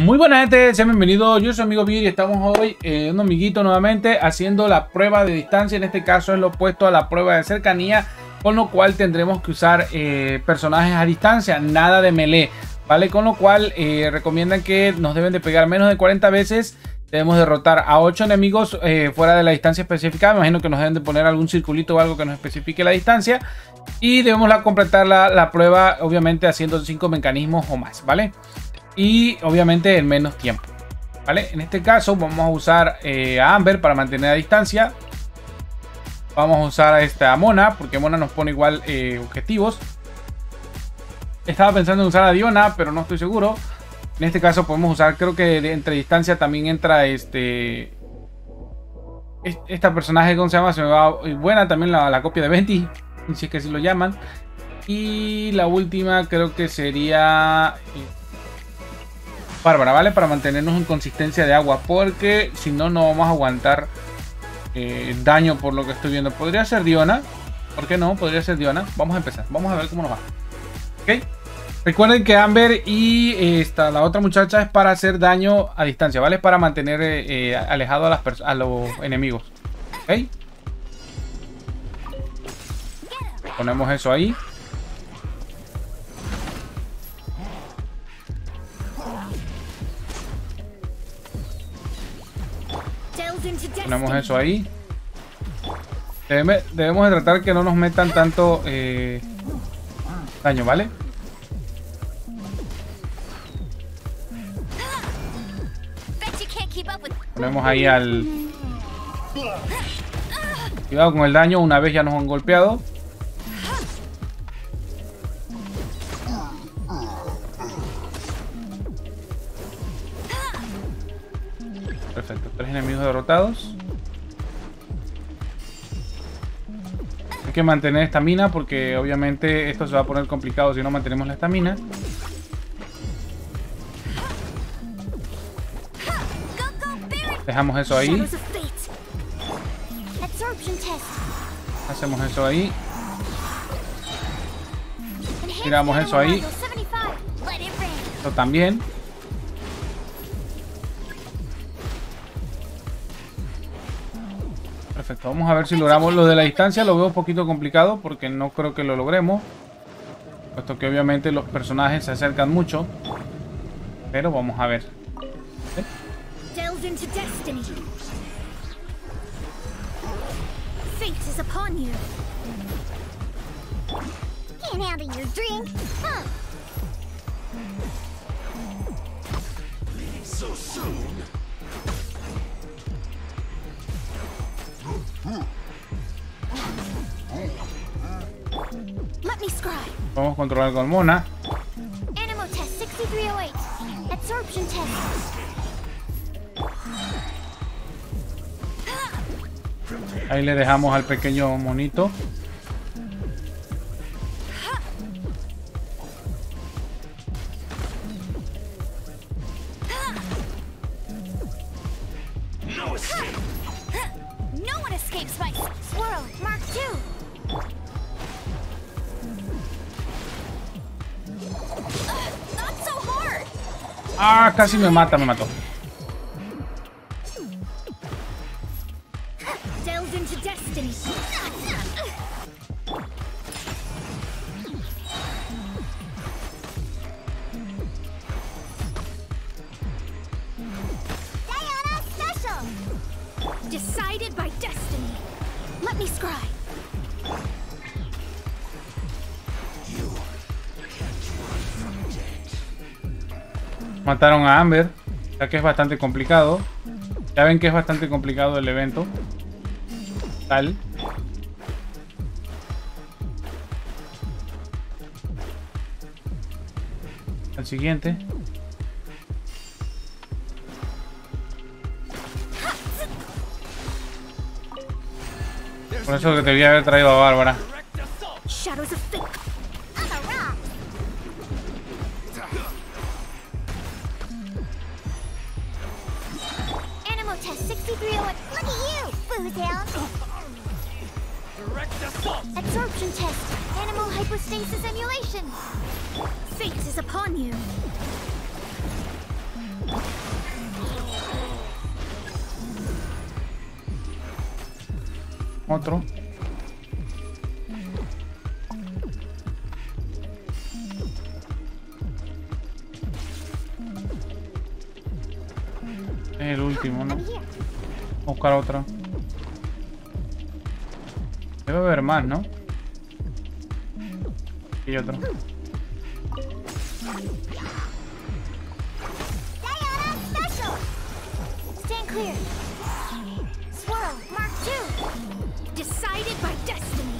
Muy buenas gente, sean bienvenidos, yo soy amigo Vir y estamos hoy un amiguito nuevamente haciendo la prueba de distancia. En este caso es lo opuesto a la prueba de cercanía, con lo cual tendremos que usar personajes a distancia, nada de melee, ¿vale? Con lo cual recomiendan que nos deben de pegar menos de 40 veces. Debemos derrotar a 8 enemigos fuera de la distancia especificada. Me imagino que nos deben de poner algún circulito o algo que nos especifique la distancia. Y debemos completar la prueba, obviamente haciendo 5 mecanismos o más, ¿vale? Y obviamente en menos tiempo, ¿vale? En este caso vamos a usar a Amber para mantener a distancia. Vamos a usar a esta Mona, porque Mona nos pone igual objetivos. Estaba pensando en usar a Diona, pero no estoy seguro. En este caso podemos usar, creo que entre distancia también entra esta personaje, ¿cómo se llama? Se me va buena también la copia de Venti, si es que así lo llaman. Y la última creo que sería Bárbara, ¿vale? Para mantenernos en consistencia de agua, porque si no, no vamos a aguantar daño por lo que estoy viendo. Podría ser Diona, ¿por qué no? Podría ser Diona. Vamos a empezar, vamos a ver cómo nos va. ¿Ok? Recuerden que Amber y la otra muchacha es para hacer daño a distancia, ¿vale? Para mantener alejado a los enemigos. ¿Ok? Ponemos eso ahí. Ponemos eso ahí. Debemos de tratar que no nos metan tanto daño, ¿vale? Ponemos ahí al... Cuidado con el daño, una vez ya nos han golpeado. Perfecto, 3 enemigos derrotados. Hay que mantener estamina porque obviamente esto se va a poner complicado si no mantenemos la estamina. Dejamos eso ahí. Hacemos eso ahí. Tiramos eso ahí. Esto también. Perfecto, vamos a ver si logramos lo de la distancia. Lo veo un poquito complicado porque no creo que lo logremos, puesto que obviamente los personajes se acercan mucho. Pero vamos a ver. Into destiny. Fate is upon you. Can't handle your drink, huh? So soon. Let me scribe. Vamos a controlar con Mona. Animo test 6308. Absorption test. Ahí le dejamos al pequeño monito. Ah, casi me mató. Decided by destiny. Let me scribe. Mataron a Amber, ya que es bastante complicado. Ya ven que es bastante complicado el evento. Tal. Al siguiente. Por eso que te debía haber traído a Bárbara. Absorption test. Animal hypostasis emulation. Fate is upon you. Otro. El último, ¿no? Voy a buscar otro. Debe haber más, ¿no? Y otro. Stand clear. Swirl, Mark 2. Decided by destiny.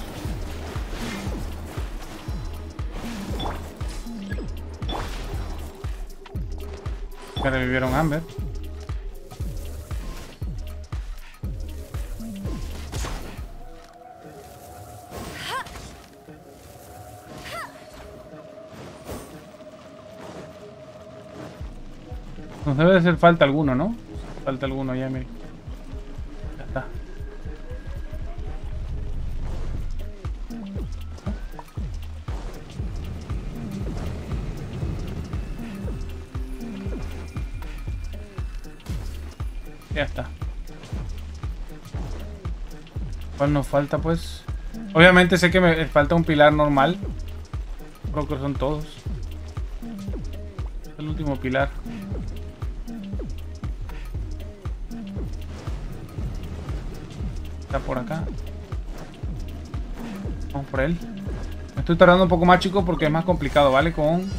Que revivieron Amber. Nos debe de hacer falta alguno, ¿no? Falta alguno ya, mire. Ya está. Ya está. ¿Cuál nos falta, pues? Obviamente sé que me falta un pilar normal. Creo que son todos. Es el último pilar. Está por acá. Vamos por él. Me estoy tardando un poco más, chicos, porque es más complicado, ¿vale? Con...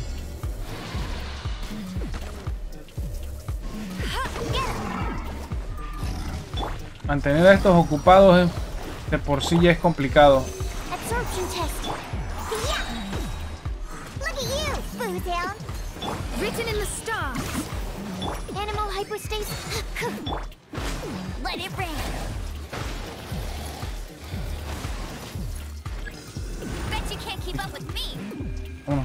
mantener a estos ocupados de por sí ya es complicado. Absorption test. Yeah. Look at you, Boozound. Written in the stars. Animal hypostasis. Let it rain. Bet you can't keep up with me. Vámonos.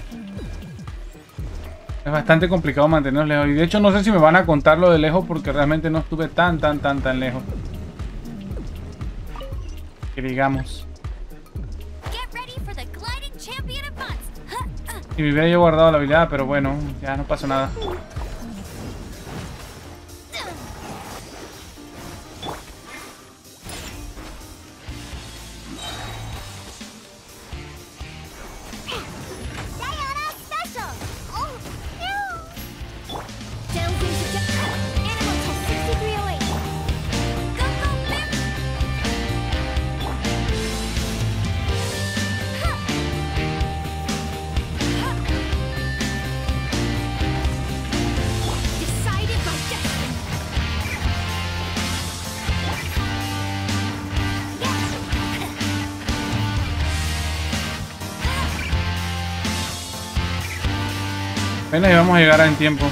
Es bastante complicado mantenerlos lejos. Y de hecho no sé si me van a contar lo de lejos porque realmente no estuve tan lejos. Que digamos. Y me hubiera yo guardado la habilidad, pero bueno, ya no pasa nada. Apenas íbamos a llegar en tiempo.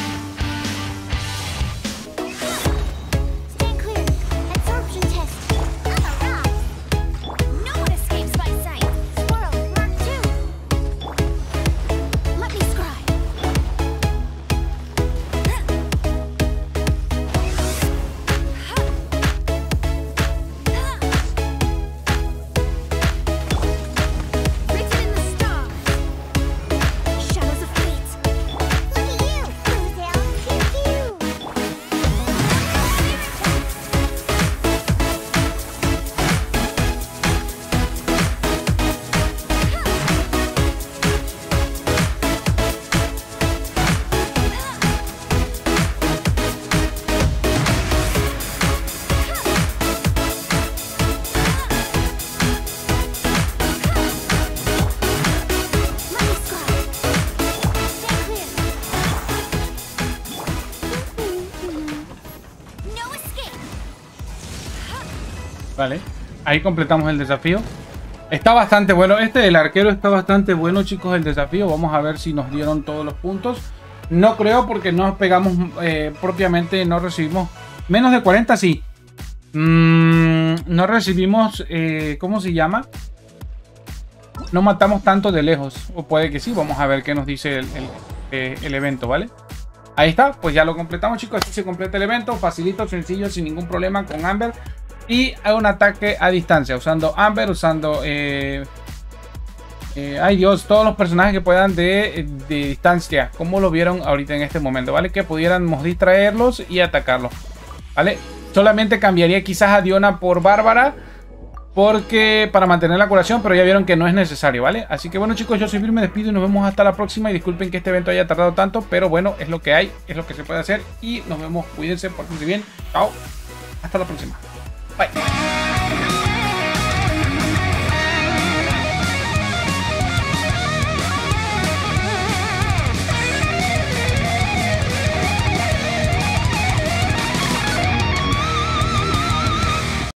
Vale, ahí completamos el desafío. Está bastante bueno. El arquero está bastante bueno, chicos, el desafío. Vamos a ver si nos dieron todos los puntos. No creo porque no pegamos propiamente, no recibimos menos de 40, sí. No recibimos, ¿cómo se llama? No matamos tanto de lejos. O puede que sí, vamos a ver qué nos dice el evento, ¿vale? Ahí está, pues ya lo completamos, chicos. Así se completa el evento, facilito, sencillo, sin ningún problema con Amber. Y hay un ataque a distancia, usando Amber, usando... ay Dios, todos los personajes que puedan de distancia, como lo vieron ahorita en este momento, ¿vale? Que pudiéramos distraerlos y atacarlos, ¿vale? Solamente cambiaría quizás a Diona por Bárbara. porque para mantener la curación, pero ya vieron que no es necesario, ¿vale? Así que bueno, chicos, yo soy Vir, me despido y nos vemos hasta la próxima. Y disculpen que este evento haya tardado tanto, pero bueno, es lo que hay, es lo que se puede hacer. Y nos vemos, cuídense, pórtense bien. Chao, hasta la próxima. Bye.